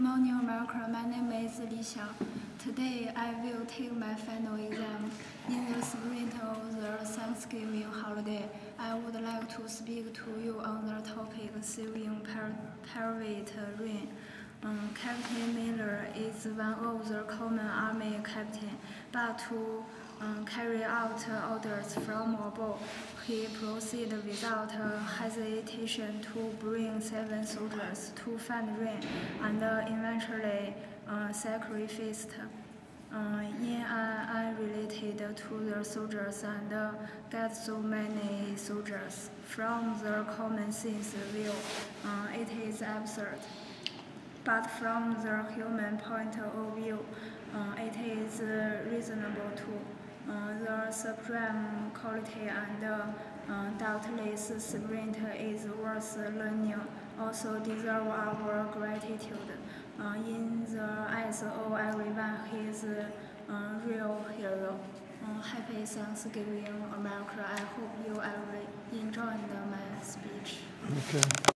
morning, America. My name is Li Xiang. Today, I will take my final exam. In the spirit of the Thanksgiving holiday, I would like to speak to you on the topic saving private rain. Captain Miller is one of the common army captains, but to carry out orders from above, he proceeded without hesitation to bring 7 soldiers to find rain and eventually sacrificed in unrelated to the soldiers and get so many soldiers. From the common sense view, it is absurd. But from the human point of view, it is reasonable too. The supreme quality and doubtless spirit is worth learning, also deserve our gratitude. In the eyes of everyone, he is a real hero. Happy Thanksgiving, America. I hope you all enjoyed my speech. Okay.